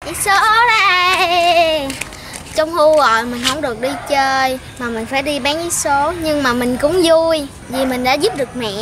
Vé số đây. Trung thu rồi mình không được đi chơi mà mình phải đi bán vé số, nhưng mà mình cũng vui vì mình đã giúp được mẹ.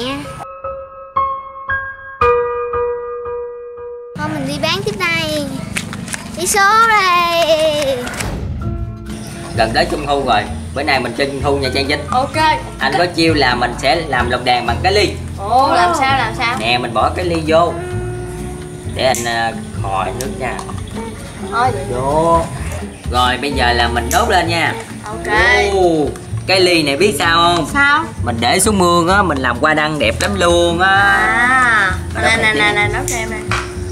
Thôi mình đi bán tiếp đây. Vé số đây. Gần tới trung thu rồi, bữa nay mình chơi trung thu nha Trang Vinh. Ok. Anh có chiêu là mình sẽ làm lồng đèn bằng cái ly. Ồ, làm sao Nè, mình bỏ cái ly vô để anh khòi nước nha. Thôi Vô. Rồi bây giờ là mình đốt lên nha. ok. Cái ly này biết sao không? Sao? Mình để xuống mương á, mình làm hoa đăng đẹp lắm luôn á. À, nè đốt cho em nè.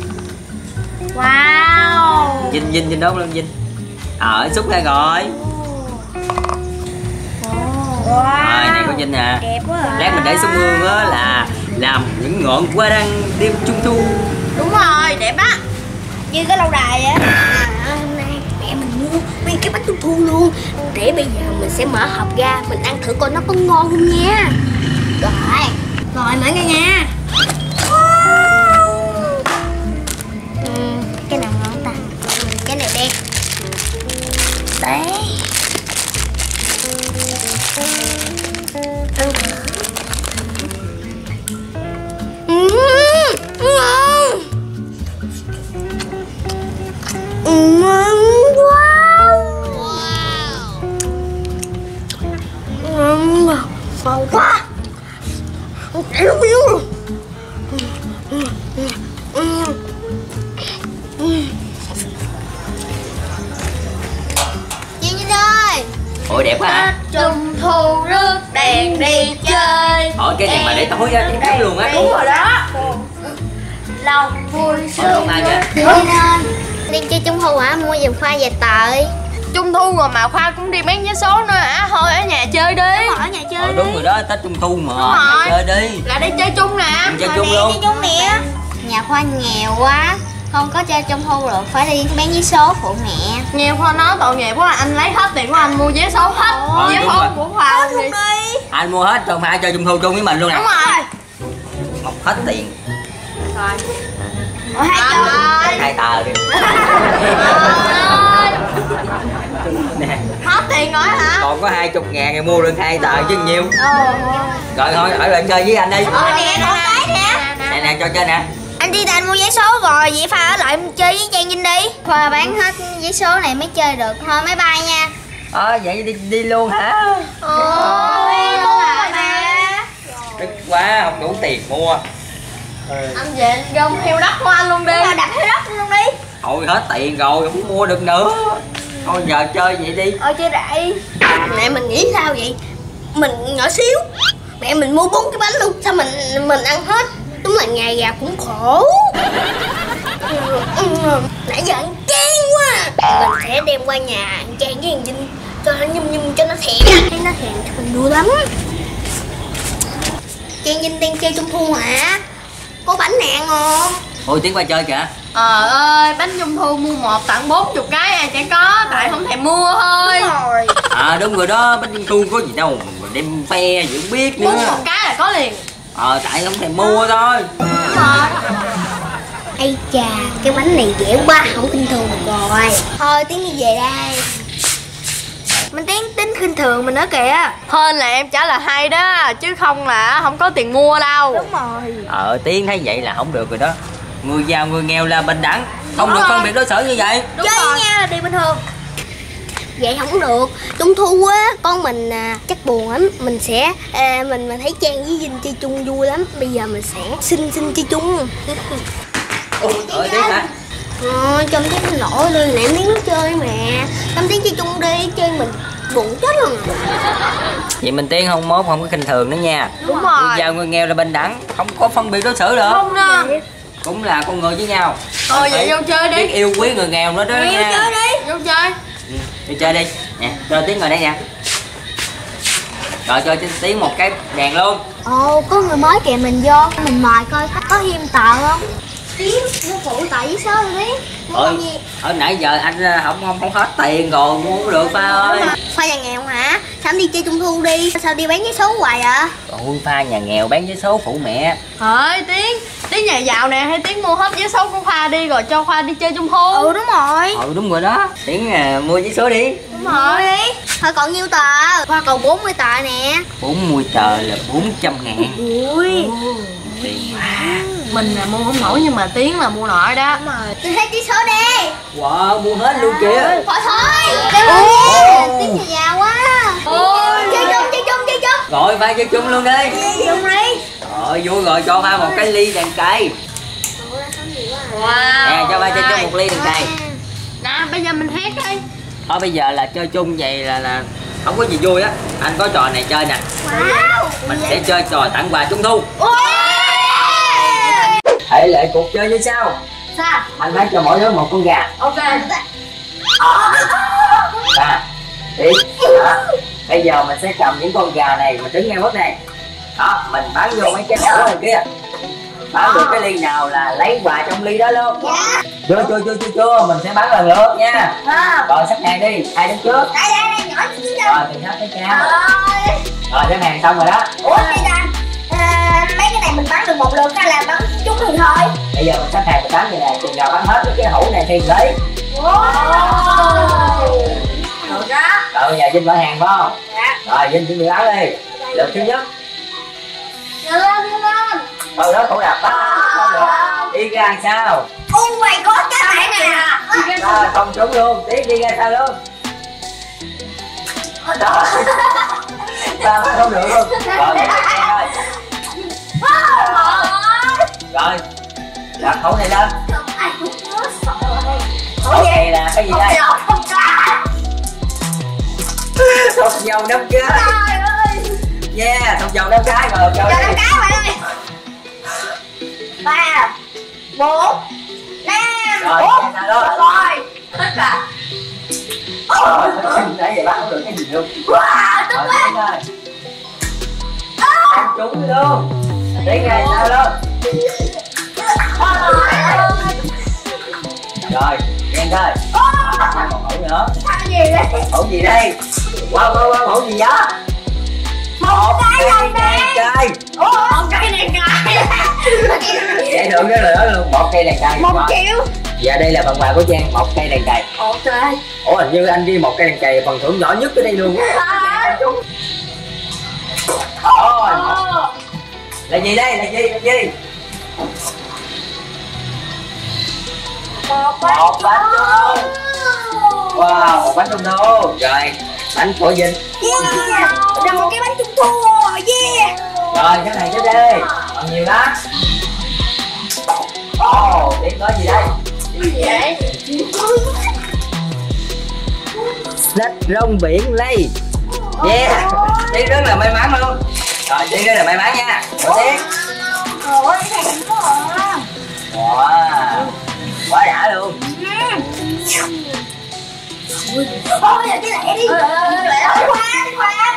Wow. Vinh đốt lên Vinh. Xúc ra rồi. Rồi này có Vinh nè. Đẹp quá à. Lát mình để xuống mương á là làm những ngọn hoa đăng đêm trung thu. Đúng rồi, đẹp á. Như cái lâu đài á. Hôm nay mẹ mình mua nguyên cái bánh trung thu luôn. Để bây giờ mình sẽ mở hộp ra, mình ăn thử coi nó có ngon không nha. Rồi mở ra nha. Cái nào ngon ta? Cái này đen. Đấy. Ngon. Ngon quá. Ngon quá. Em yêu. Chị Vinh ơi. Ôi đẹp quá hả? Trung thu rước đèn đi chơi. Cái này mà để tối á, đẹp lắm luôn á. Đúng rồi đó. Lòng vui sướng. Chị Vinh ơi, đi chơi trung thu hả? Mua giùm Khoa vài tờ. Trung thu rồi mà Khoa cũng đi bán vé số nữa hả? Thôi ở nhà chơi đi. Ở nhà chơi. Đúng rồi đó, Tết trung thu mà. Rồi. Chơi đi. Là đi chơi chung nè. Mình chơi chung luôn. Chung nè. Nhà Khoa nghèo quá, không có chơi trung thu được, phải đi bán vé số phụ mẹ. Nghe Khoa nói tội nghiệp quá, anh lấy hết tiền của anh mua vé số hết. Vé đúng số rồi. của Khoa luôn đi. Anh mua hết cho phải chơi trung thu chung với mình luôn nè. Đúng rồi. Mọc hết tiền. Rồi. Hai tờ đi. Nè. Hết tiền rồi hả? Còn có 20.000 thì mua được 2 tờ chứ nhiều. Rồi thôi ở lại chơi với anh đi. Nè, con cái nè. Nè cho chơi nè. Anh đi anh mua vé số rồi, vậy Pha ở lại chơi với Trang Vinh đi. Khoa bán hết vé số này mới chơi được. Thôi bye bye nha. Vậy đi luôn hả? Ôi, mua rồi mà. Tức quá, không đủ tiền mua. Anh về anh gom heo đất của anh luôn đi. Đặt heo đất luôn đi. Thôi hết tiền rồi, không mua được nữa. Thôi giờ chơi vậy đi. Chơi đại. Mẹ mình nghĩ sao vậy? Mình nhỏ xíu, mẹ mình mua 4 cái bánh luôn, sao mình ăn hết? Đúng là ngày già cũng khổ. Nãy giờ ăn chán quá. Mình sẽ đem qua nhà ăn Trang với thằng Vinh cho nó nhum cho nó thèm. Thấy nó thèm cho mình vui lắm. Trang Vinh đang chơi trung thu hả? Có bánh nè ngon. Thôi tiến qua chơi kìa. Ơi, bánh trung thu mua 1 tặng 40 cái ai chẳng có, tại không thèm mua thôi. Đúng rồi đó, bánh trung thu có gì đâu mà đem phe gì không biết nữa. Mua 1 cái là có liền. Tại không thèm mua thôi. Đúng rồi. Ây chà, cái bánh này dễ quá, không khinh thường được rồi. Thôi Tiến đi về đây. Mình Tiến tính khinh thường mình nữa kìa. Hên là em trả lời hay đó, chứ không là không có tiền mua đâu. Đúng rồi. Tiến thấy vậy là không được rồi đó. Người giàu người nghèo là bình đẳng, không Đúng được rồi. phân biệt đối xử như vậy. Đúng Chơi rồi. nha là đi bình thường. Vậy không được. Trung thu á, con mình chắc buồn lắm. Mình sẽ mình thấy Trang với Vinh chơi chung vui lắm. Bây giờ mình sẽ xin chơi chung. Tiến hả? Trong Tiến nổi lên nãy miếng nó chơi mà. Trong Tiến chơi chung đi, chơi mình buồn chết luôn. Vậy mình Tiến không mốt không có khinh thường nữa nha. Đúng rồi. Người giàu người nghèo là bình đẳng, không có phân biệt đối xử được. Không nè. Cũng là con người với nhau. Thôi vậy vô chơi đi. Biết yêu quý người nghèo nữa đó nha. Chơi đi. Vô chơi. Đi chơi đi. Nè, cho Tiến ngồi đây nè. Rồi cho Tiến một cái đèn luôn. Ồ, có người mới kìa, mình vô. Mình mời coi có hiêm tờ không? Tiến mua phụ tại với số rồi Tiến. Ôi, hồi nãy giờ anh không hết tiền rồi, mua không được Pha ơi. Pha nhà nghèo hả? Sao anh đi chơi trung thu đi? Sao đi bán vé số hoài ạ? Ôi, Pha nhà nghèo bán vé số phụ mẹ. Thôi Tiến nhà giàu nè, hay Tiến mua hết vé số của Khoa đi rồi cho Khoa đi chơi trung thu. Ừ đúng rồi. Ừ đúng rồi đó. Tiến mua vé số đi. Đúng rồi. Thôi còn nhiêu tờ? Khoa còn 40 tờ nè. 40 tờ là 400.000. Ui. Tiền quá. Mình là mua không nổi nhưng mà Tiến là mua nổi đó. Đúng rồi. Tôi thấy vé số đi. Wow, mua hết luôn kìa. Thôi. Cảm ơn nha. Tiến nhà giàu quá. Ôi. Chơi chung. Rồi Pha chơi chung luôn đi. Chơi chung đi. Rồi vui rồi, cho Pha một cái ly đèn cay. Wow. Nè, cho Pha chơi chung một ly đèn cay. Nè, bây giờ mình hát đi. Thôi bây giờ là chơi chung vậy là không có gì vui á. Anh có trò này chơi nè. Wow. Mình sẽ chơi trò tặng quà trung thu. Ôi. Thể lệ cuộc chơi như sau. Sao? Anh bán cho mỗi đứa một con gà. Ok. Đi. Đó. Bây giờ mình sẽ cầm những con gà này, mình đứng ngay bước này. Đó, mình bán vô mấy cái ổ này kia. Bán được cái ly nào là lấy quà trong ly đó luôn. Chưa, mình sẽ bán lần lượt nha. Rồi xếp hàng đi, ai đứng trước? Đây, nhỏ chứ đâu. Rồi thì sắp tới cao. Rồi xếp hàng xong rồi đó. Ủa chị Đành, mấy cái này mình bán được một lượt hay là bán chút thì thôi? Bây giờ mình xếp hàng 18 người này, chừng nào bán hết cái hũ này thì lấy. Được đó. Rồi giờ Vinh mở hàng phải không? Dạ. Rồi Vinh chuẩn bị bán đi. Lượt thứ nhất. Đưa lên. Thôi đó cậu đạp đi ra làm sao? Oh my god, cái này nè. Rồi không trúng luôn, tiếp đi ra sao luôn. Rồi sao không được luôn. Rồi đặt khẩu này lên. Khẩu này là cái gì đây? Thọc dầu 5 cái. Yeah, thọc dầu 5 cái rồi. Cho 5 cái bạn ơi. 3 4 5. Rồi, rồi. Tất cả. Rồi, nãy giờ bác không được cái gì luôn. Wow, tức quá. Ăn trúng luôn. Để ngay sao luôn. Rồi, nghe thôi. Còn hũ nữa. Gì đây? Hũ gì đây? Wow, hũ gì đó? Một cái này cây. Một cây này cài. Vậy được cái nữa luôn, một cây đèn cày. 1 triệu. Dạ đây là phần quà của Trang, một cây đèn cày. Ok. Ủa hình như anh ghi một cây đèn cày phần thưởng nhỏ nhất ở đây luôn á. Là gì đây? Là gì? Một bánh trung thu. Wow, một bánh trung thu. Rồi, bánh của Vinh. Yeah. Là một cái bánh trung thu. Yeah. Rồi, cái này tiếp đi. Còn nhiều đó. Tiếng có gì đây? Vậy? Sách rong biển lây. Yeah, Tiếng rất là may mắn luôn. Rồi, Tiếng rất là may mắn nha. Tiếng. Ôi, cái này có à. Wow, quá đã luôn. Ôi, cái lẹ đi. Khoa.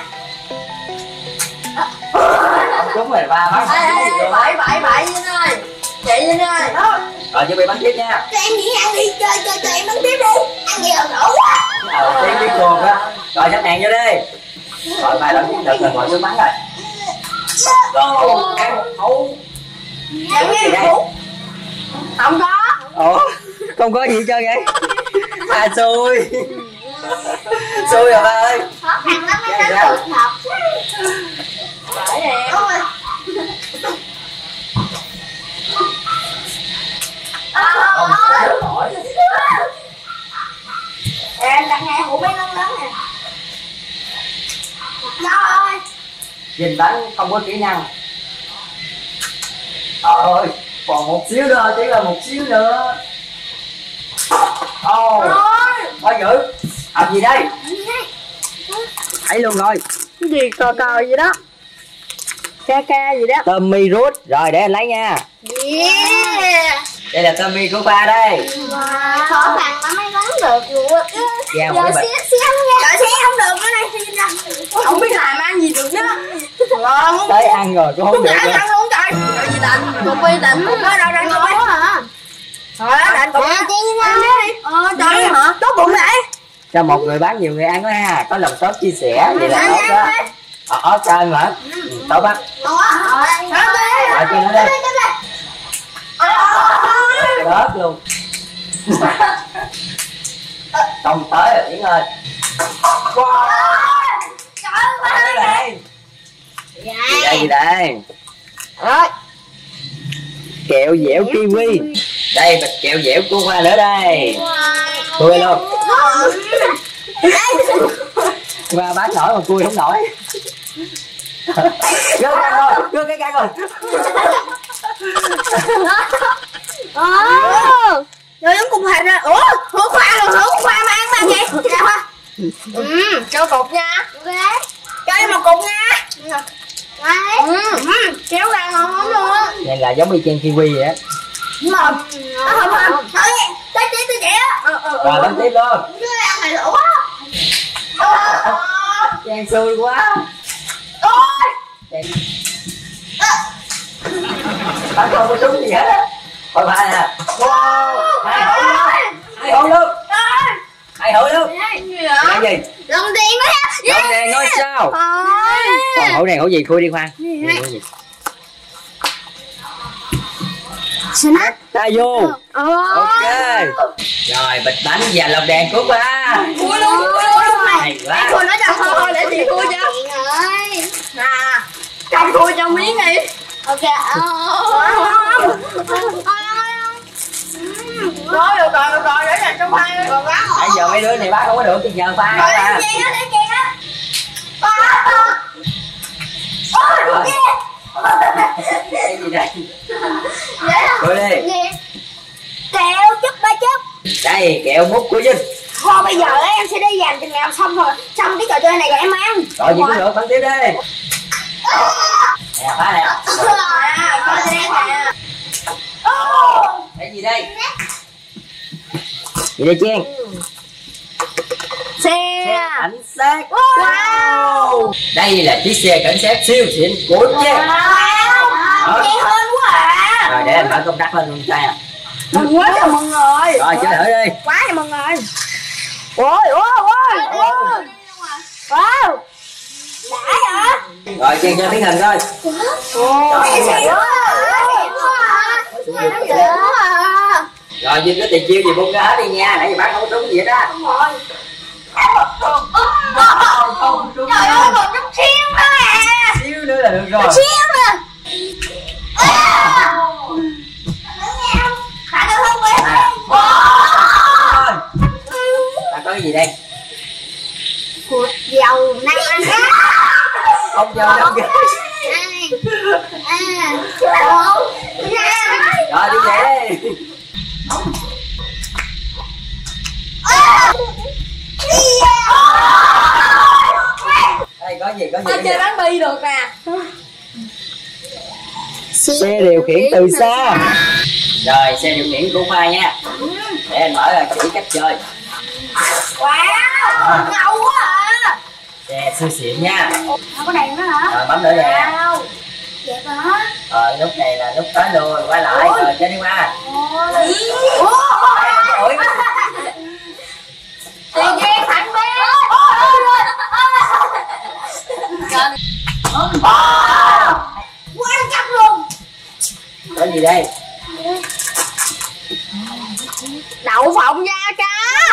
Không trúng rồi ba bắn. Bậy Vinh ơi. Chị Vinh ơi. Rồi chuẩn bị bắn tiếp nha. Cho em nghĩ ăn đi, chơi em bắn tiếp đi. Ăn nhiều nổ quá. Tiếng biết cuồng á. Rồi xếp hàng vô đi. Rồi ba lần được rồi, ngồi xuống bắn rồi. Go, ăn một hũ. Ăn gì đây? Không có. Ủa, không có gì hết trơn vậy? À xui. Xui rồi ba ơi. Khó khăn lắm mới đánh được thật. Phải nè. Ôi. Em đặt hai hũ mấy lớn lớn nè. Rồi. Nhìn bắn không có kỹ năng. Ôi, còn một xíu nữa, chỉ là một xíu nữa. Thôi giữ. Làm gì đây? Thấy luôn rồi. Cái gì cò gì đó. Ca gì đó. Tommy rút. Rồi để anh lấy nha. Yeah. Đây là Tommy của ba đây. Wow. Khó khăn lắm mới bắn được luôn. Dạ, Giờ xé không nha. Giờ xé không được nữa này. Không biết làm ăn gì được nữa. Tới ăn rồi cũng không được. Ăn luôn trời. Gì Tịnh? Cục bi Tịnh. Rồi ngon quá hả? Trời ơi, anh cũng ăn trời hả? tốt bụng vậy. Cho một người bán nhiều người ăn đó ha, có lòng tốt chia sẻ vậy là tốt đó. Cho anh hả? Tốt á. Rồi cho nó đây. Rớt luôn. Không tới rồi Tiến ơi. Wow. Đây. Gì đây? Kẹo dẻo kiwi. Đây bịch kẹo dẻo của Hoa nữa đây. Cui luôn. Hoa bán nổi mà cui không nổi. Gơ cái căng rồi. Rồi giống cùng hệt rồi. Ủa khoa rồi, khoa mà ăn bao vậy? Dạ Hoa. Cho cục nha. Cho em một cục nha. Kéo ra ngon lắm luôn á. Này là giống y chang kiwi vậy á. Không. Thôi tới chị á. Rồi lên tiếp luôn. Cứ ăn này lỗ quá. Trang xui quá. Ôi. Bạn không có trúng gì hết á. Thôi ba nè. Wow. Hai hữu luôn. Hai hữu luôn. Gì vậy? Cái gì? Lòng tiền quá ha. Đồng đèn ngôi sao. Còn hữu này hữu gì khui đi Khoan. Snack. Ta vô. Ok. Rồi bịch bánh và lồng đèn của ba. Cua luôn. Hay quá. Cua nói cho thôi để chị cua cho. Ơi. Nè. Cầm cua cho miếng đi. Ok. Rồi được rồi để dành trong hai còn quá. Nãy giờ mấy đứa này bác không có được thì nhờ ba Rồi à. lấy chén á. Cái gì đây? Cười đi. Kẹo chút ba chút. Đây kẹo mút của Vinh. Thôi bây giờ em sẽ đi dàn chừng nào xong rồi. Xong cái trò chơi này rồi em ăn. Rồi gì cũng được bắn tiếp đi. Nè phá nè. Coi xe nè. Cái gì đây? Gì đây Chiên? Xe cảnh sát. Wow. Đây là chiếc xe cảnh sát siêu xịn của Chiên. Wow. Nghe hơn quá à. Rồi để anh mở công tắc lên luôn cho. Mừng quá trời mừng rồi. Rồi chơi thử đi. Quá trời mừng rồi. Ôi. Wow. Đã hả? Rồi Chiên cho tiếng hình coi. Rồi Vinh có tiền chiêu gì buông ra hết đi nha. Nãy giờ bác không có trúng gì hết á. Không trúng. Trời ơi còn chút xíu nữa à. Xíu nữa là được rồi. Xíu nữa. Khả được không vậy? Ta có cái gì đây? Cột dầu năng ăn. Không dầu đâu kìa. Rồi đi về. Đây có gì Anh chơi bắn bi được nè. xe điều khiển từ xa. Rồi xe điều khiển của Khoa nha. Để anh mở ra chỉ cách chơi. Wow, ngầu quá à. Xe siêu xịn nha. Có đèn nữa hả? Rồi bấm nữa nè. Wow, đẹp hả? Rồi nút này là nút tới luôn, quay lại rồi chơi đi qua. Ôi. Tiền ghen thẳng bé. Quan trọng luôn. Có gì đây? Đậu phộng da cá.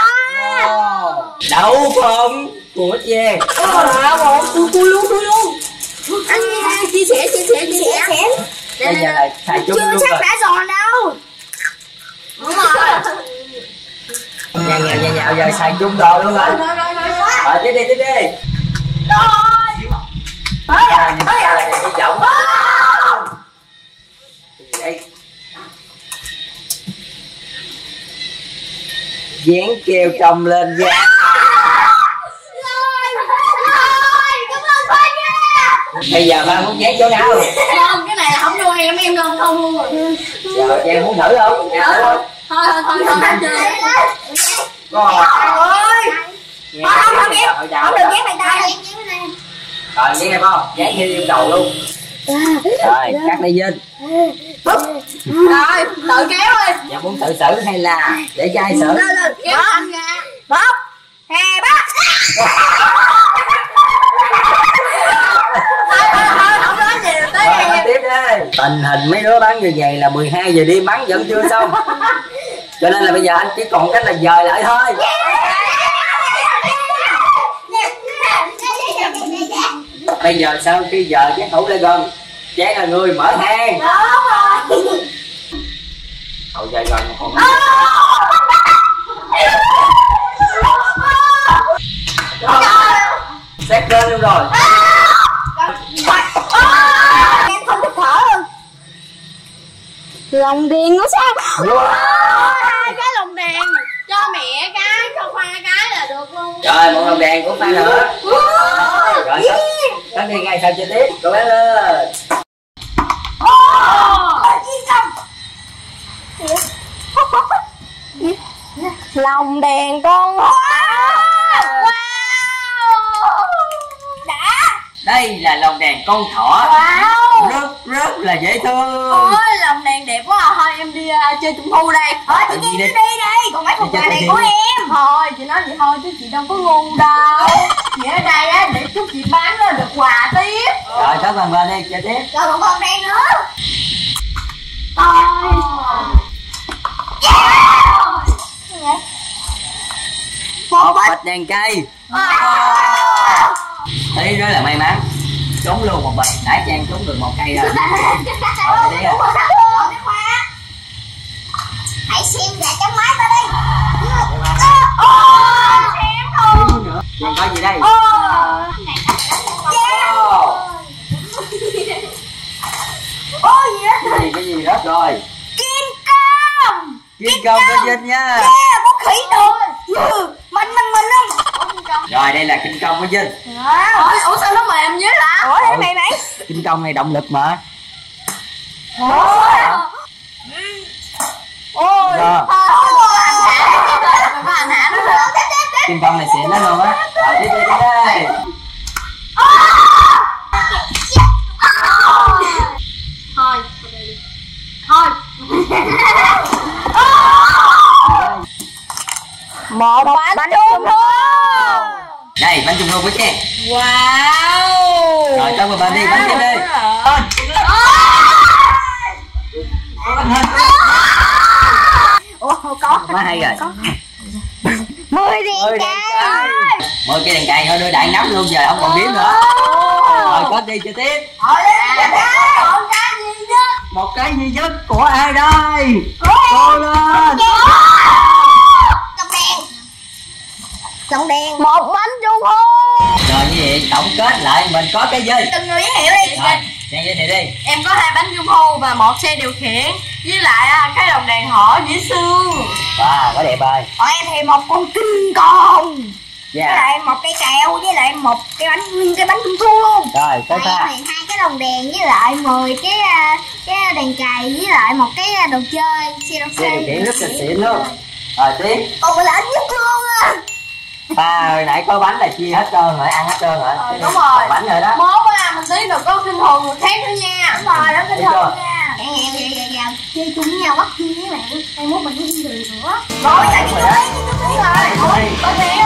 Đậu phộng của Giang. Tôi luôn. Anh chia sẻ. Bây giờ là xài chung Chưa luôn chắc rồi. đã giòn đâu. Đúng rồi. Nhào giờ xài chung đồ luôn rồi. Rồi tiếp đi. Cái giọng. Đây. Dán keo trồng lên da. Bây giờ ba muốn dán chỗ nào? Không, cái này là không nuôi em không luôn rồi. Giờ Giang muốn thử không? Thôi anh chơi. Rồi. Ôi. Không được dán bàn tay. Rồi dán em không? Dán theo yêu cầu luôn. Rồi cắt đi Vinh. Rồi tự kéo đi. Giờ muốn tự xử hay là để cho ai xử? Kéo anh ra. 1, 2, 3. Không nói gì rồi tới Rồi em. tiếp đi. Tình hình mấy đứa bán như vậy là 12 giờ đêm bắn vẫn chưa xong. Cho nên là bây giờ anh chỉ còn cách là dời lại thôi. Bây giờ sau khi giờ cái thủ lại gần, Trang là người mở hàng. Hậu dời gần một con. Xét lên luôn rồi. Em không thích thở luôn. Lòng điền nó sao? Hai cái lồng đèn. Cho mẹ cái, cho Khoa cái là được luôn. Rồi một lồng đèn của Pha nữa. Rồi cắt đi ngay sau chơi tiếp. Cô bé lên. Lòng đèn con thỏ. Đây là lồng đèn con thỏ. Rất là dễ thương. Ôi lồng đèn đẹp quá à. Thôi em đi chơi trung thu đây. Thôi chị Kim đi đây, còn mấy phần quà này của em. Thôi chị nói vậy thôi chứ chị đâu có ngu đâu. Chị ở đây á để chút chị bán nó được quà tiếp. Rồi tới phần bên đi chơi tiếp. Rồi còn con đèn nữa. Một bịch đèn cây. Thấy rất là may mắn. Trúng luôn một bịch. Nãy Trang trúng được một cây rồi. Rồi đi à. Hãy xem gà trong máy ta đi. Trang có gì đây? Cái gì rớt rồi? Kim cương. Kim công của Vinh nha. Con khỉ đồ. Mình không. Rồi đây là kinh công của Vinh. Ủa sao nó mềm dữ lạ? Ủa thế mày. Kinh công này động lực mà. Ôi. Rồi. Có anh Hạ nữa. Kinh công này xịn lắm luôn á. Rồi tiếp đi đây. Thôi. Thôi. Một bánh trung thu. Đây bánh trung thu của Trang. Wow. Rồi tới một bên đi, bánh tiếp đi. Ủa có. Quá hay rồi. 10 đèn cay. 10 cái đèn cay thôi đưa đại nắm luôn giờ không còn đếm nữa. Rồi có đi chơi tiếp. Một cái duy nhất của ai đây? Cô lên. Lồng đèn. Một bánh trung thu. Rồi như vậy tổng kết lại mình có cái gì? Từng người giới thiệu đi. Rồi Trang giới thiệu đi. Em có 2 bánh trung thu và 1 xe điều khiển. Với lại cái lồng đèn thỏ dễ xương. Wow quá đẹp ơi. Còn em thì một con kinh công. Dạ. Với lại một cây kẹo với lại một cái bánh nguyên cái bánh trung thu luôn. Rồi tới Pha. Em thì 2 cái lồng đèn với lại 10 cái đèn cày với lại một cái đồ chơi Xe điều khiển rất là xịn luôn. Rồi tiếp. còn là ít nhất luôn á. Pha hồi nãy có bánh là chia hết trơn rồi, ăn hết trơn rồi. Đúng rồi. Còn bánh rồi đó. Mốt á mình tí được có kinh hồn người khác nữa nha. Đúng rồi, đó cái Thấy chưa? thơm nha. Dạ. Chơi chung với nhau bắt chia với bạn. Mai mốt mình đi đường nữa. Rồi, chạy đi rồi. Rồi. Có tiền